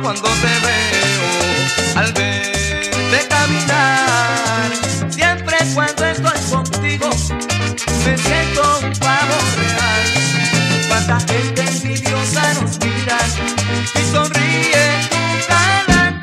cuando te veo, al verte caminar. Siempre cuando estoy contigo me siento un pavo real. Cuánta gente envidiosa nos mira y sonríe tu galán.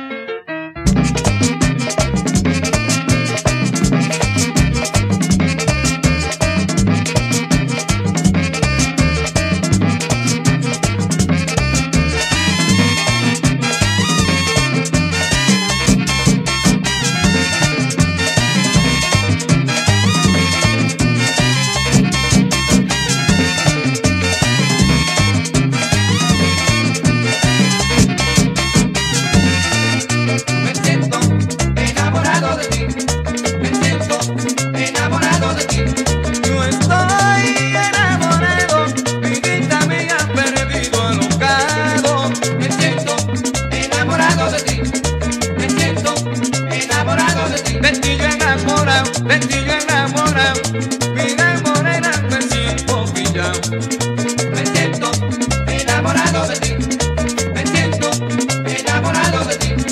Vestido enamorado, mira morena, me siento pillado. Me siento enamorado de ti, me siento enamorado de ti.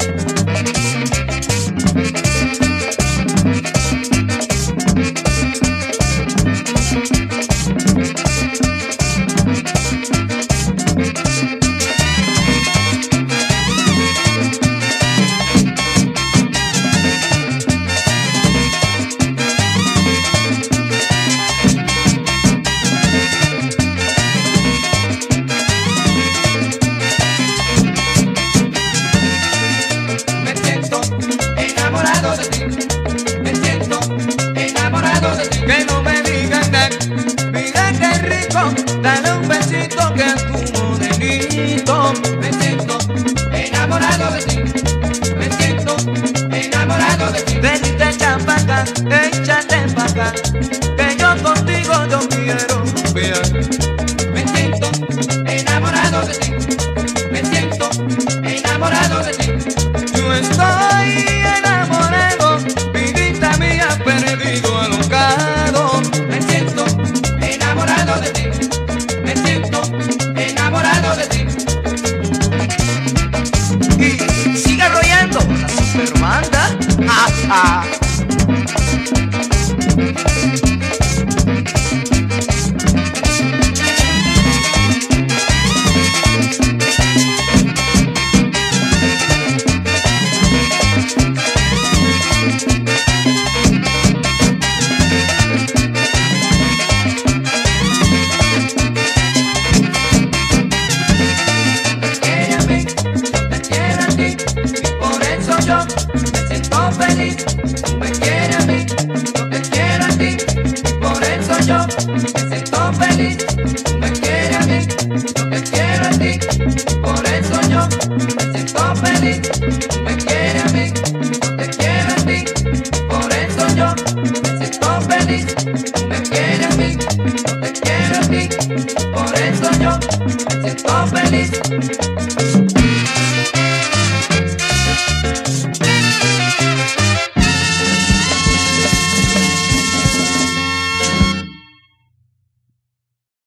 Que no me digan nada, mira qué rico, dale un besito que es tu modelito. Me siento enamorado de ti, me siento enamorado de ti. Venite echa pa' acá, échate pa' acá, que yo contigo yo quiero ver. Me siento enamorado de ti, me siento enamorado de ti. Yo estoy enamorado, vidita mía, perdido, alocado. Me siento enamorado de ti, me siento enamorado de ti. Y sigue arrollando la superbanda. ¡Ah, ah! Por eso yo me siento feliz.